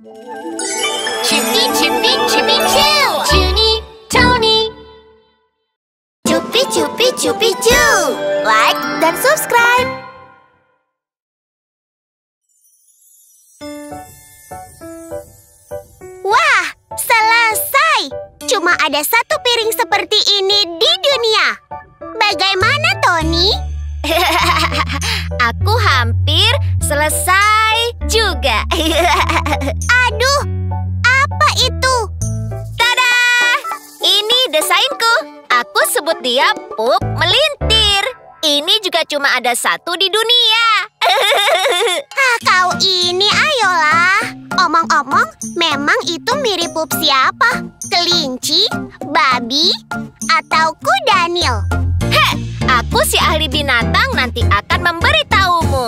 Chippy, Chippy, Chippy, Choo! Junie, Tony. Chupi, Chupi, Chupi, Choo! Like dan subscribe. Wah, selesai! Cuma ada satu piring seperti ini di dunia. Bagaimana, Tony? Aku hampir selesai juga. Aduh, apa itu? Tada! Ini desainku. Aku sebut dia Pup Melintir. Ini juga cuma ada satu di dunia. Kau ini ayolah. Omong-omong, memang itu mirip pup siapa? Kelinci, babi, atau kuda Nil? Aku si ahli binatang nanti akan memberitahumu.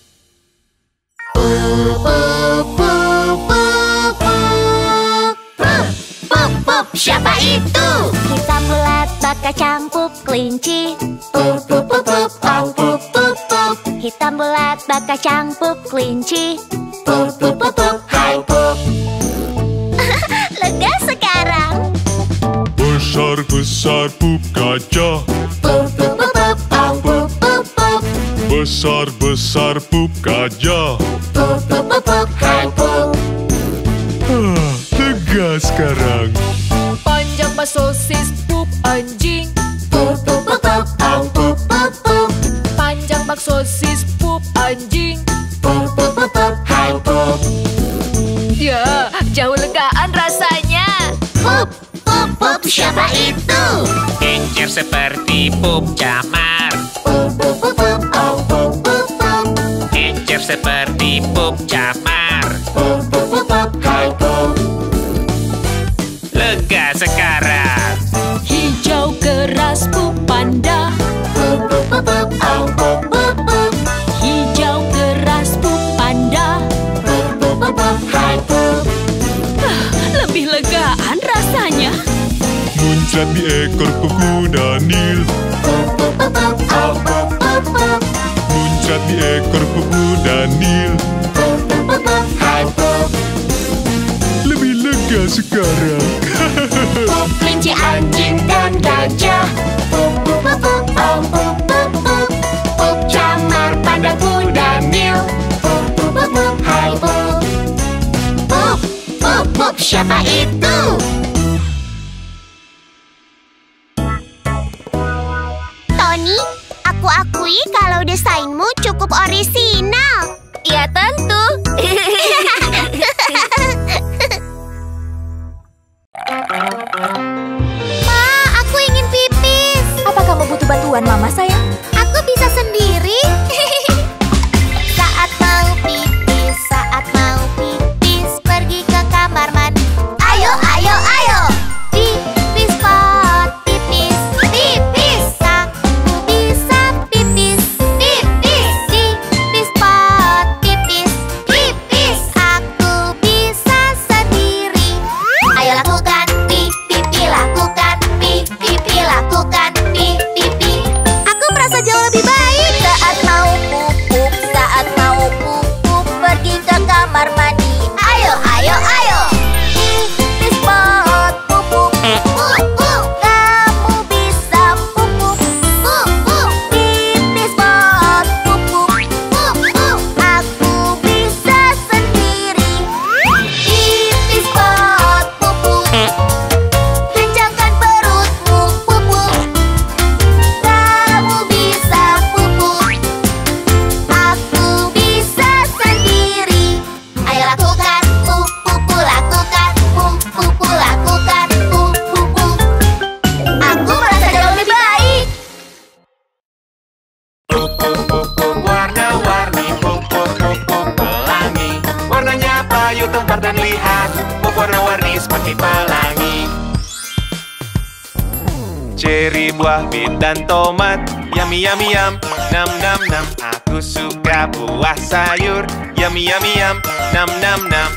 Pup, siapa itu? Hitam bulat bakal cangkup kelinci. Pup, Hitam bulat bakal cangkup kelinci. hai pup. Lega sekarang. Besar-besar pup gajah. Besar-besar pup gajah. Hai pup. Lega sekarang. Panjang bak sosis pup anjing. Panjang bak sosis pup anjing. Hai pup. Ya, jauh legaan rasanya. Pup, siapa itu? Encer seperti pup camar. Encer seperti pup camar. Hai pup. Lega sekarang. Hijau keras pup panda. Hijau keras pup panda. Hai pup. Lebih legaan rasanya. Muncrat di ekor pup kuda Nil. Muncrat di ekor pup kuda Nil. Hai pup. Lebih lega sekarang. Pup, kelinci, anjing, dan gajah. Pup, camar, panda, kuda Nil. Hai pup. Pup, siapa itu? Tony, aku akui kalau desainmu cukup orisinal. Ya tentu. Ma, aku ingin pipis. Apa kamu butuh bantuan mama sayang? Aku bisa sendiri. Saat mau pipis, pergi ke kamar mandi. Ayo, ayo, ayo. Pipis pot, pipis, pipis. Aku bisa pipis, pipis. Pipis pot, pipis, pipis. Aku bisa sendiri. Ayo lakukan, pipi, lakukan, pipi, lakukan, pipi. Aku merasa jauh lebih baik. Saat mau pupuk, pergi ke kamar mandi. Ayo, ayo, ayo. Pipis pot, pupuk, pupuk. Kamu bisa pupuk, pupuk. Pipis pot, pupuk, pupuk. Aku bisa sendiri. Pipis pot, pupuk. Kencangkan perutmu, pupuk. Kamu bisa pupuk. Aku bisa sendiri. Ayo lakukan, pupu, lakukan, pupu, lakukan, pupu. Aku merasa jauh lebih baik. Pup warna-warni. Pup pelangi. Warnanya payu, tempar dan lihat. Pup warna-warni seperti pelangi. Ceri, buah, mint, dan tomat. Yummy, yummy, yum. Nam, nam, nam. Aku suka buah sayur. Yummy, yummy, yum. Nam, nam, nam.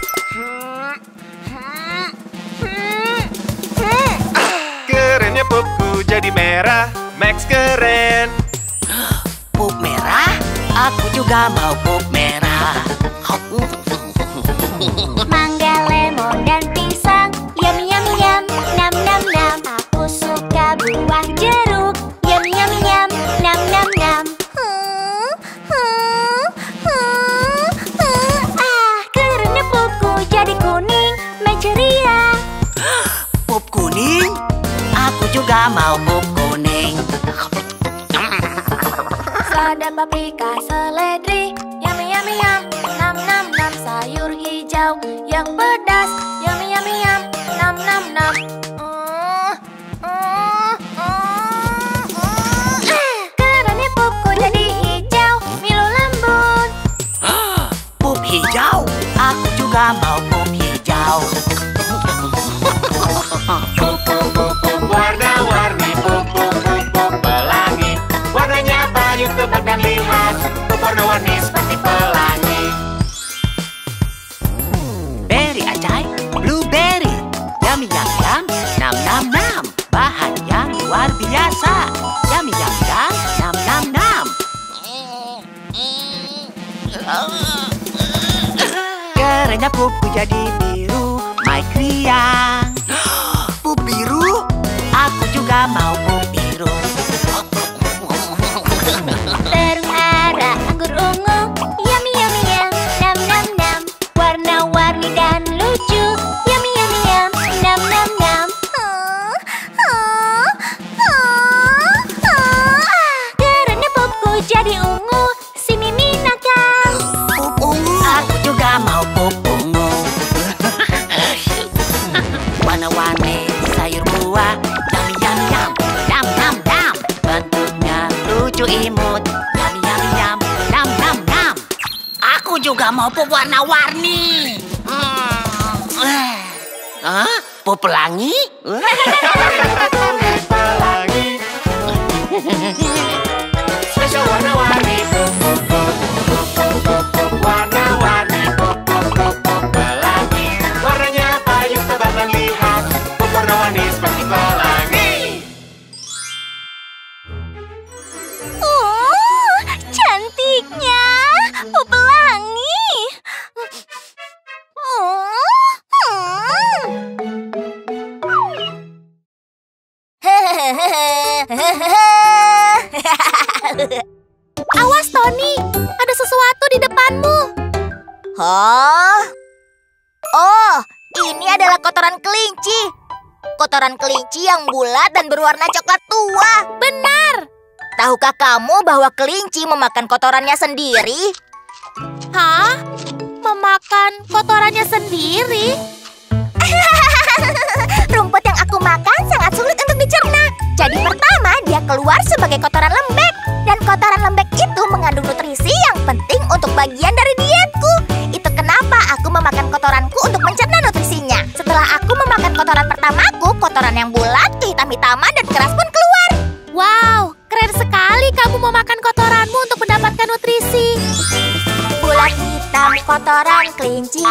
Kerennya pupku jadi merah. Max keren. Pup merah? Aku juga mau pup merah. Mangga juga mau pup kuning. Selada, paprika, seledri, yummy yummy yum. Nam nam nam, sayur hijau yang pedas, yummy yummy yum. Nam nam nam. Karena pupku jadi hijau, Milo lembut. Pup hijau, aku juga mau pup hijau. Warna-warni pup pelangi. Warnanya payu tebal dan lihat. Pup warna-warni seperti pelangi. Berry acai, blueberry, yummy yum yum, nam nam nam. Bahan yang luar biasa, yummy yum yum, nam nam nam. Kerennya pupku jadi biru, my kriang. Pup biru, aku juga mau pup biru. Terung ara, anggur ungu, yummy yummy yum. Nam nam nam. Warna-warni dan lucu, yummy yummy yum. Nam nam nam. Karena pupku jadi ungu, si Mimi nakal. Pup ungu, aku juga mau pup ungu. Warna-warni sayur buah, yummy yummy yum, nam nam nam. Bentuknya lucu imut, yummy yummy yum, nam nam nam. Aku juga mau pup warna-warni. Hah? Pup pelangi? Pelangi. Spesial warna-warni warna-warni pelangi. Warnanya payu tebal dan lihat. Pup warna-warni seperti pelangi. Cantiknya pelangi. Awas Tony, ada sesuatu di depanmu. Hah? Oh, ini adalah kotoran kelinci. Kotoran kelinci yang bulat dan berwarna coklat tua. Benar. Tahukah kamu bahwa kelinci memakan kotorannya sendiri? Hah? Memakan kotorannya sendiri? Rumput yang aku makan sangat sulit untuk dicerna. Jadi pertama dia keluar sebagai kotoran lembek. Dan kotoran lembek itu mengandung nutrisi yang penting untuk bagian dari dietku. Itu kenapa aku memakan kotoranku untuk mencerna nutrisinya. Setelah aku memakan kotoran pertamaku, kotoran yang bulat, kehitam-hitaman, dan keras pun keluar. Wow, keren sekali kamu memakan kotoranmu untuk mendapatkan nutrisi. Bulat hitam kotoran kelinci.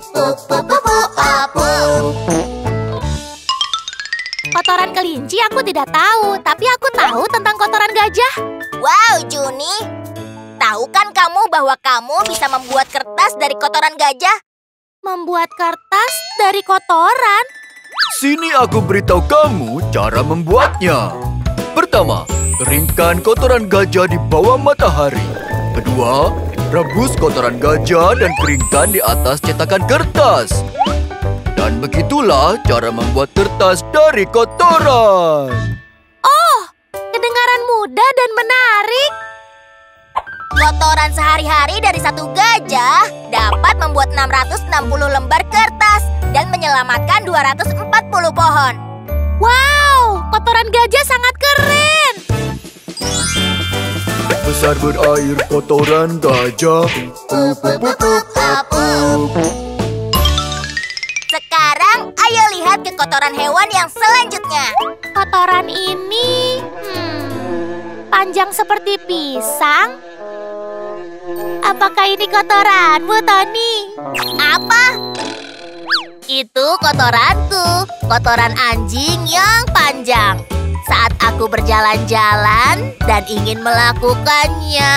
Kotoran kelinci aku tidak tahu, tapi aku tahu tentang kotoran gajah. Wow, Juni. Tahu kan kamu bahwa kamu bisa membuat kertas dari kotoran gajah? Membuat kertas dari kotoran? Sini aku beritahu kamu cara membuatnya. Pertama, keringkan kotoran gajah di bawah matahari. Kedua, rebus kotoran gajah dan keringkan di atas cetakan kertas. Dan begitulah cara membuat kertas dari kotoran. Oh, kedengaran mudah dan menarik. Kotoran sehari-hari dari satu gajah dapat membuat 660 lembar kertas dan menyelamatkan 240 pohon. Wow, kotoran gajah sangat keren. Besar berair kotoran gajah. Sekarang ayo lihat ke kotoran hewan yang selanjutnya. Kotoran ini panjang seperti pisang. Apakah ini kotoranmu, Tony? Apa? Itu kotoranku, kotoran anjing yang panjang. Saat aku berjalan-jalan dan ingin melakukannya,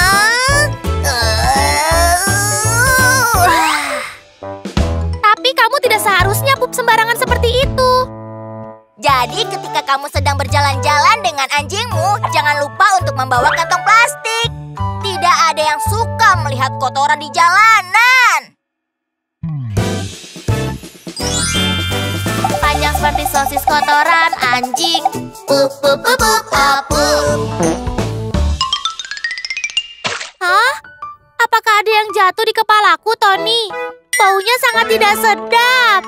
tapi kamu tidak seharusnya pup sembarangan seperti itu. Jadi ketika kamu sedang berjalan-jalan dengan anjingmu, jangan lupa untuk membawa kantong plastik. Tidak ada yang suka melihat kotoran di jalanan. Panjang seperti sosis kotoran anjing. Pup pup pup pup pup. Hah? Apakah ada yang jatuh di kepalaku, Tony? Baunya sangat tidak sedap.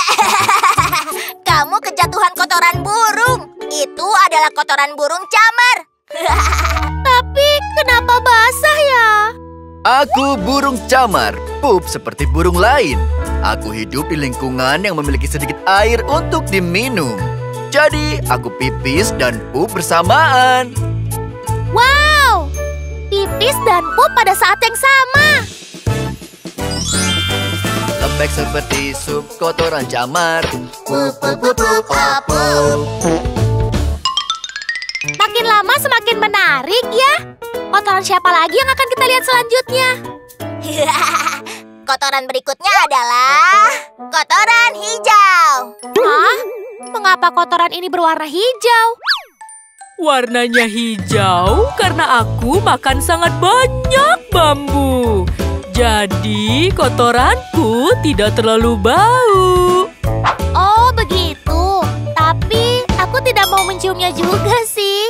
Kamu kejatuhan kotoran burung. Itu adalah kotoran burung camar. Tapi kenapa basah ya? Aku burung camar, pup seperti burung lain. Aku hidup di lingkungan yang memiliki sedikit air untuk diminum. Jadi, aku pipis dan pup bersamaan. Wow! Pipis dan pup pada saat yang sama. Lembek seperti sup kotoran camar. Pup pup pup pup pup. Makin lama semakin menarik ya. Kotoran siapa lagi yang akan kita lihat selanjutnya? Kotoran berikutnya adalah kotoran hijau. Hah? Mengapa kotoran ini berwarna hijau? Warnanya hijau karena aku makan sangat banyak bambu. Jadi kotoranku tidak terlalu bau. Oh, begitu. Tapi aku tidak mau menciumnya juga sih.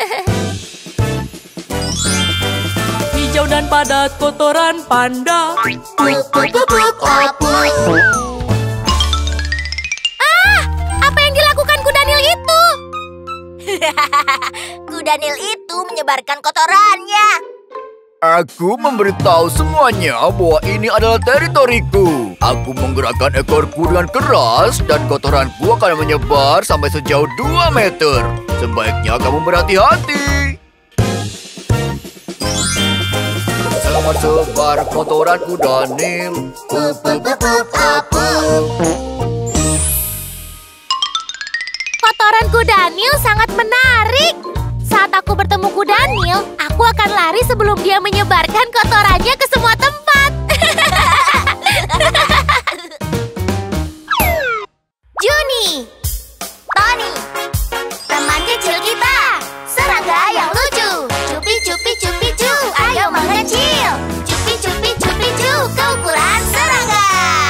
Hijau dan padat kotoran panda. Pup pup pup pup pup. Apa yang dilakukan kuda Nil itu? Kuda Nil itu menyebarkan kotorannya. Aku memberitahu semuanya bahwa ini adalah teritoriku. Aku menggerakkan ekorku dengan keras dan kotoranku akan menyebar sampai sejauh 2 meter. Sebaiknya kamu berhati-hati. Selamat sebar kotoran kuda Nil. Pup pup pup pup pup. Kotoran kuda Nil sangat menarik. Saat aku bertemu kuda Nil, aku akan lari sebelum dia menyebarkan kotorannya ke semua tempat. Juni, Tony, teman kecil kita, serangga yang lucu. Cupi cupi cupi cu, ayo mengecil. Cupi cupi cupi cu, keukuran serangga.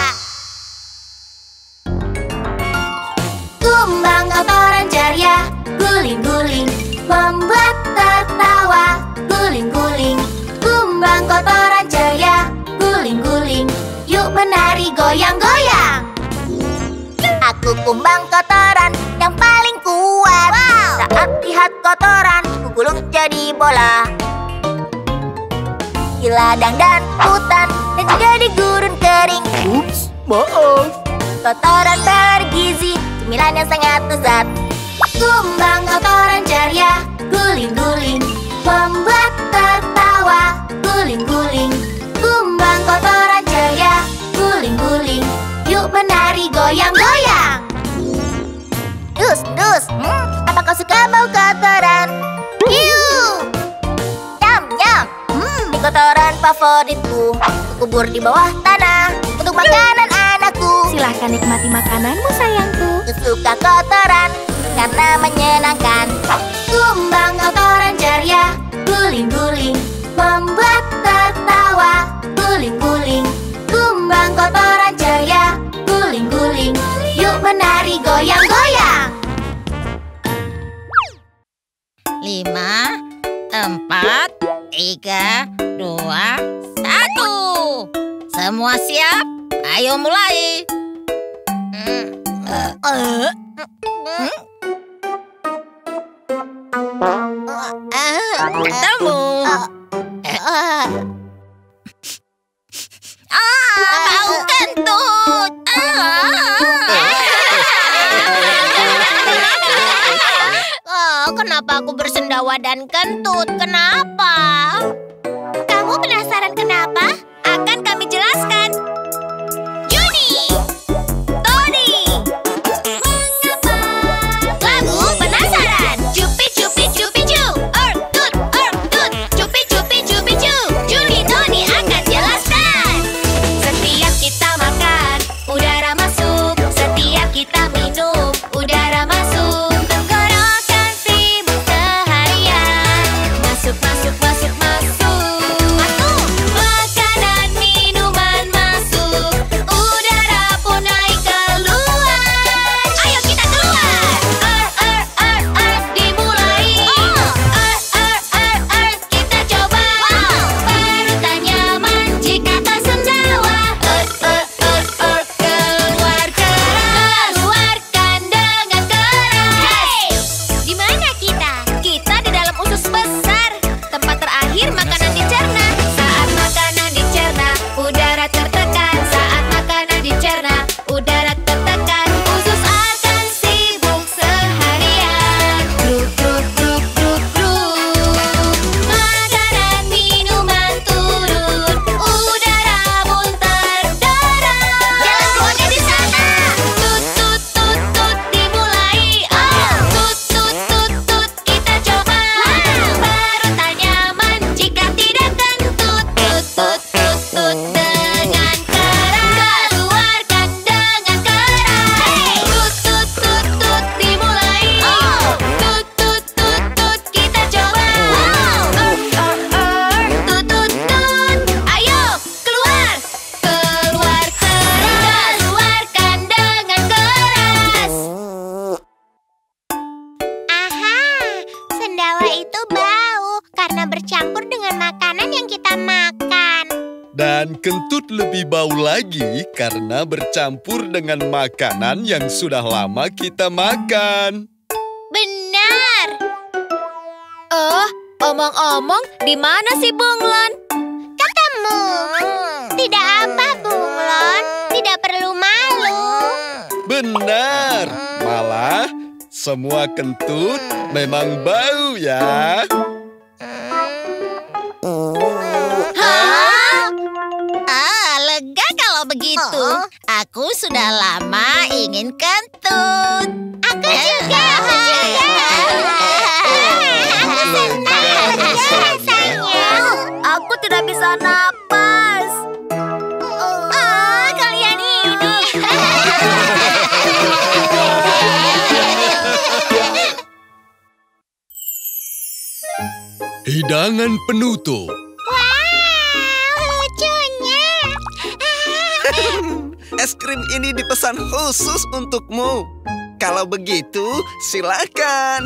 Kumbang kotoran ceria, guling-guling, membuat tertawa, guling-guling. Kumbang kotoran ceria, guling-guling, yuk menari goyang-goyang. Aku kumbang kotoran yang paling kuat. Saat lihat kotoran, ku gulung jadi bola. Di ladang dan hutan, dan juga di gurun kering. Ups, maaf. Kotoran bergizi, cemilan yang sangat lezat. Kumbang kotoran ceria, guling-guling, membuat tertawa, guling-guling. Kumbang kotoran ceria, guling-guling, yuk menari goyang-goyang. Dus, apa kau suka bau kotoran? Hiu! Nyam-nyam, ini kotoran favoritku. Kubur di bawah tanah untuk makanan anakku. Silahkan nikmati makananmu, sayangku. Aku suka kotoran karena menyenangkan. Kumbang kotoran ceria, guling-guling, membuat tertawa, guling-guling. Kumbang kotoran ceria, guling-guling, yuk menari goyang-goyang. 5, 4, 3, 2, 1. Semua siap? Ayo mulai. Temu. Bau kentut. Kenapa aku bersendawa dan kentut? Kenapa? Kamu penasaran kenapa? Akan kami jelaskan. Juni, Tony, mengapa? Lagu penasaran. Cupi cupi cupi cu, tut, cupi cupi cupi cu. Juni, Tony akan jelaskan. Setiap kita makan, udara masuk. Setiap kita minum, udara masuk. Tenggorokan sibuk seharian. Masuk masuk. udara tertekan, usus akan sibuk seharian. Gruk, gruk, gruk, gruk, gruk. Makanan minuman turun, udara muntah darah. Jalan keluarnya di sana. Tut, tut, tut, tut, dimulai. Oh, tut, tut, tut, tut, kita coba. Baru nyaman jika tidak kentut. Tut, tut, tut, tut, dengan keras. Keluarkan dengan keras. Tut, tut, tut, tut, dimulai. Tut, tut, tut, tut, kita coba. Tut, tut, tut, ayo keluar. Keluar keras. Keluarkan dengan keras. Aha, sendawa itu bau karena bercampur dengan makanan yang kita makan. Dan kentut lebih bau lagi karena bercampur dengan makanan yang sudah lama kita makan. Benar. Oh, omong-omong, di mana si Bunglon? Ketemu. Tidak apa, Bunglon. Tidak perlu malu. Benar. Malah, semua kentut memang bau ya. Lega kalau begitu. Aku sudah lama ingin kentut. Aku juga. Aku senang rasanya. Aku tidak bisa napas. Kalian ini. Hidangan penutup. Wow, lucunya. Es krim ini dipesan khusus untukmu. Kalau begitu, silakan.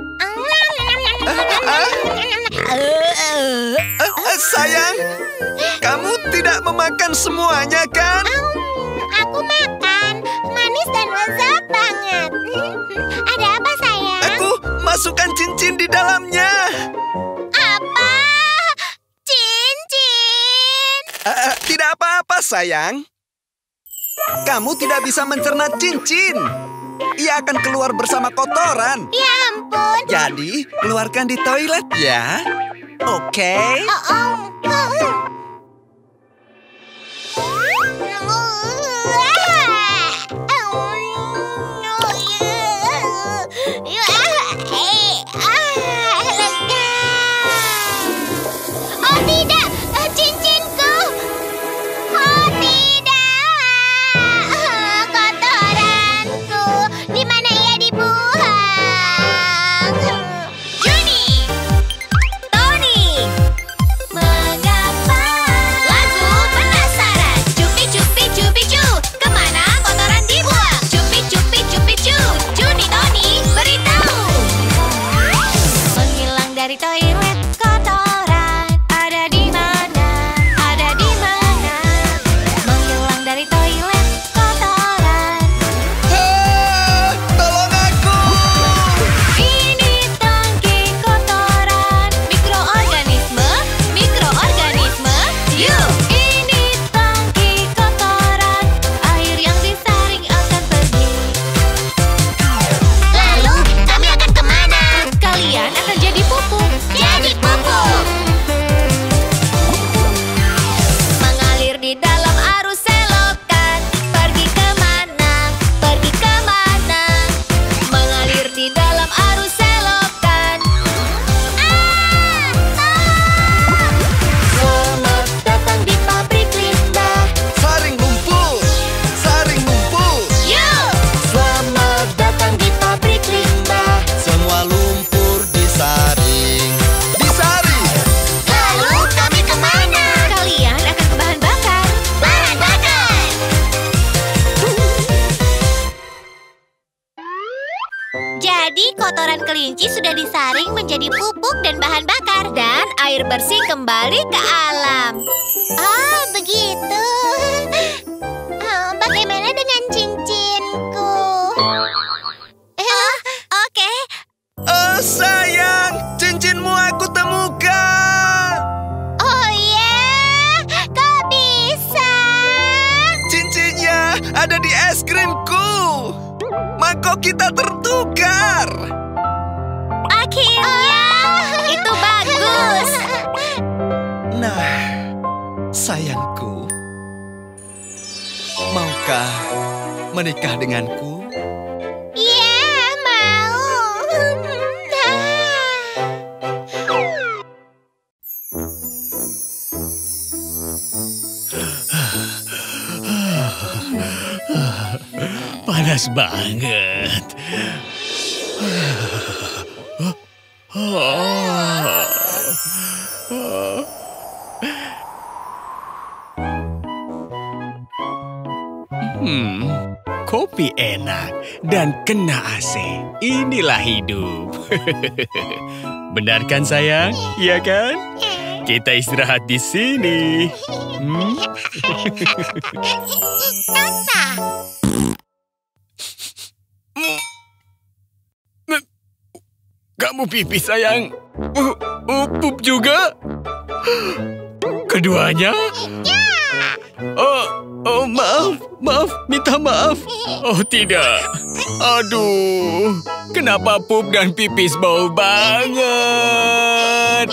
Sayang, kamu tidak memakan semuanya kan? Aku makan. Manis dan lezat banget. Ada apa, sayang? Aku masukkan cincin di dalamnya. Apa? Cincin? Tidak apa-apa, sayang. Kamu tidak bisa mencerna cincin. Ia akan keluar bersama kotoran. Ya ampun. Jadi, keluarkan di toilet ya. Oke? Oh tidak, cincinku. Oh tidak, kotoranku. Di mana ia dibuang? Juni, Tony, mengapa? Lagu penasaran. Cupi cupi cupi cu, kemana kotoran dibuang? Cupi cupi cupi cu, Juni Tony beritahu. Menghilang dari toilet kotoran, ada di mana? Ada di mana? Menghilang dari toilet kotoran. Tolong aku! Ini tangki kotoran, mikroorganisme, mikroorganisme. Yuk, ini tangki kotoran, air yang disaring akan pergi. Lalu kami akan kemana? Kalian akan jadi pupuk. Jadi pupuk. Mengalir di dalam arus selokan. Pergi kemana? Pergi kemana? Mengalir di dalam arus selokan. Selamat datang di pabrik limbah. Saring lumpur! Saring lumpur! Yuk! Selamat datang di pabrik limbah. Semua lumpur disaring. Disaring! Lalu kami kemana? Kalian akan ke bahan bakar. Bahan bakar. Jadi kotoran kelinci sudah disaring menjadi pupuk dan bahan bakar. Dan air bersih kembali ke alam. Oh, begitu. Bagaimana dengan cincinku? Oke. Oh sayang, cincinmu aku temukan. Oh ya, kok bisa? Cincinnya ada di es krimku. Mangkok kita tertukar. Akhirnya, itu bagus. Nah, sayangku, maukah menikah denganku? Ya, mau. Panas banget. Kopi enak dan kena AC. Inilah hidup. Benar kan sayang? Iya kan? Kita istirahat di sini. Kamu pipis sayang? Pup juga? Keduanya? Oh, maaf, minta maaf. Oh, tidak. Aduh, kenapa pup dan pipis bau banget?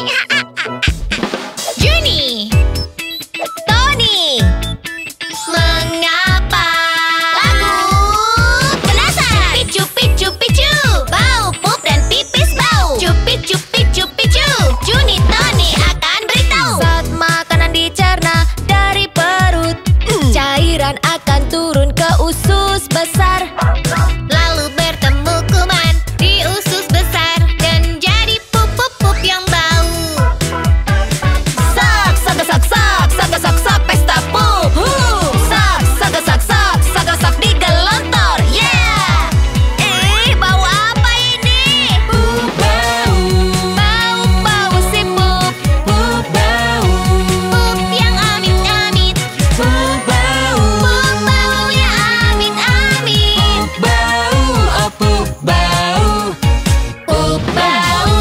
Juni, Tony, mengapa? Lagu penasaran. Picu, picu, picu, bau pup dan pipis bau. Cupi, cupi, cupi, cu. Juni, Tony akan beritahu. Saat makanan dicerna dari perut, cairan akan turun ke usus besar. Lalu bertemu kuman di usus besar dan jadi pup-pup-pup yang bau. Sak, sak, sak, sak, sak, sak, sak, pesta pup. Sak, sak, sak, sak, sak, sak di gelontor. Yeah! Bau apa ini? Pup bau. Bau, bau si pup. Pup bau. Pup yang amit-amit. Pup bau. Pup baunya amit-amit. Pup bau, oh pup bau. Pup bau.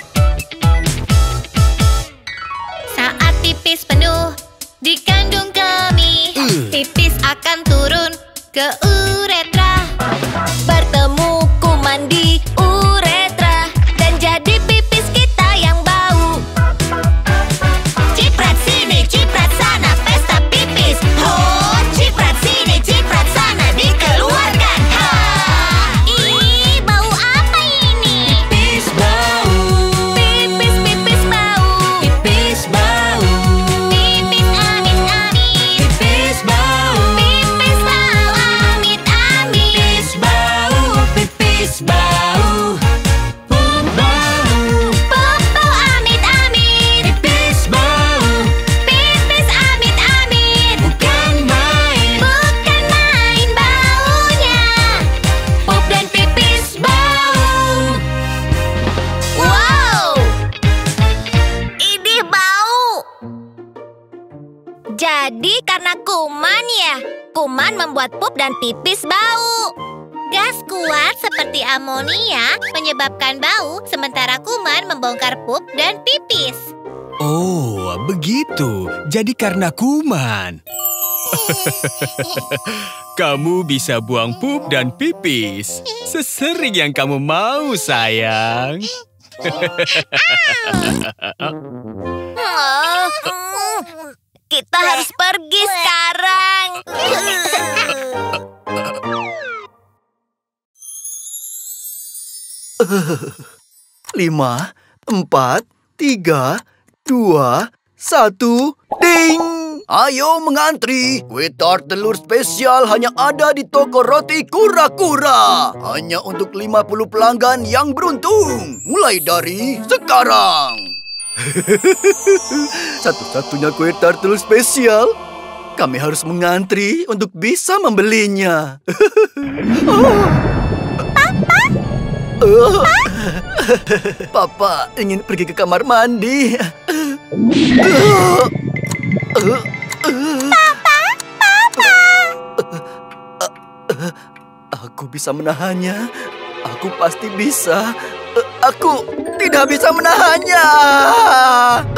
Saat pipis penuh di kandung kemih, pipis akan turun ke uretra. Bertemu kuman di uretra dan jadi pipis kita yang bau. Ciprat sini, ciprat sana, pesta pipis. Oh, ciprat sini, ciprat sana, dikeluarkan. Ha! Bau apa ini? Pipis bau. Pipis, pipis bau. Pipis bau. Pipis amit-amit. Pipis bau. Pipis bau amit-amit. Pipis bau. Pipis bau. Pup bau. Pup bau amit-amit. Pipis bau. Pipis amit-amit. Bukan main. Bukan main baunya. Pup dan pipis bau. Wow! Ini bau. Jadi karena kuman ya? Kuman membuat pup dan pipis bau. Gas kuat seperti amonia menyebabkan bau, sementara kuman membongkar pup dan pipis. Oh, begitu. Jadi karena kuman. Kamu bisa buang pup dan pipis sesering yang kamu mau, sayang. Kita harus pergi sekarang. 5, 4, 3, 2, 1, ding! Ayo mengantri. Kue tart telur spesial hanya ada di toko roti kura-kura. Hanya untuk 50 pelanggan yang beruntung. Mulai dari sekarang. Satu-satunya kue tart telur spesial. Kami harus mengantri untuk bisa membelinya. Papa ingin pergi ke kamar mandi. Papa. Aku bisa menahannya. Aku pasti bisa. Aku tidak bisa menahannya.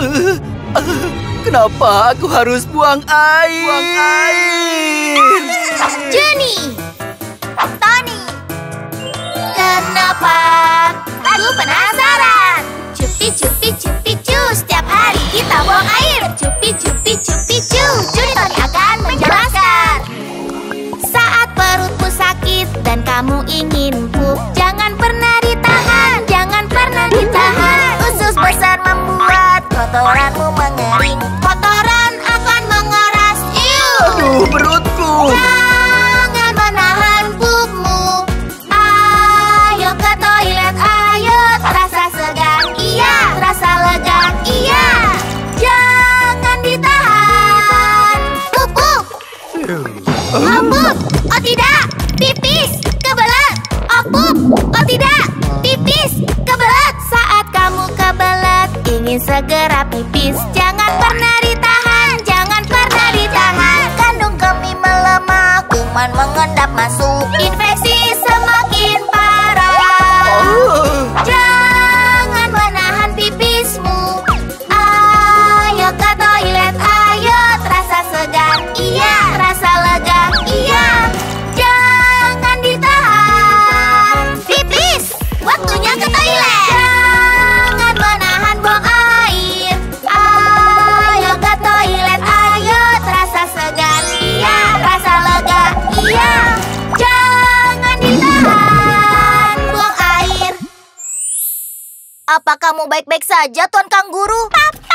Kenapa aku harus buang air? Juni. Tony. Kenapa? Aku penasaran. Cupi, cupi, cupi, cu. Setiap hari kita buang air. Cupi, cupi, cupi, cu. Juni Tony akan menjelaskan. Saat perutmu sakit dan kamu ingin pup, jangan pernah ditahan, jangan pernah ditahan. Usus besar membuat kotoranmu mengering. Kotoran akan mengeras. Aduh, perutku. Jangan menahan pupmu. Ayo ke toilet, ayo. Terasa segar, iya. Terasa lega, iya. Jangan ditahan. Pup. Oh, pup. Oh tidak, pipis. Kebelet. Oh pup. Oh tidak, pipis. Kebelet. Saat kamu kebelet, ingin segera pipis. Jangan pernah ditahan, jangan pernah ditahan. Kandung kemih melemah, kuman mengendap masuk. Infeksi semakin parah. Jangan menahan pipismu. Ayo ke toilet, ayo. Terasa segar, iya. Terasa lega, iya. Jangan ditahan. Pipis, waktunya ke toilet. Jangan menahan buang air. Ayo ke toilet, ayo. Terasa segar, iya. Terasa lega, iya. Jangan ditahan buang air. Apa kamu baik-baik saja, Tuan Kanguru?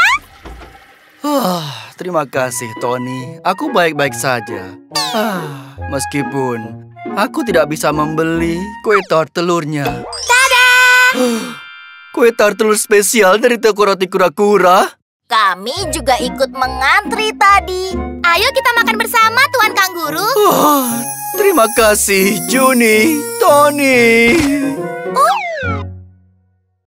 Terima kasih, Tony. Aku baik-baik saja. Meskipun aku tidak bisa membeli kue tart telurnya. Tada! Kue tart telur spesial dari toko roti kura-kura. Kami juga ikut mengantri tadi. Ayo kita makan bersama, Tuan Kanguru. Terima kasih, Juni, Tony.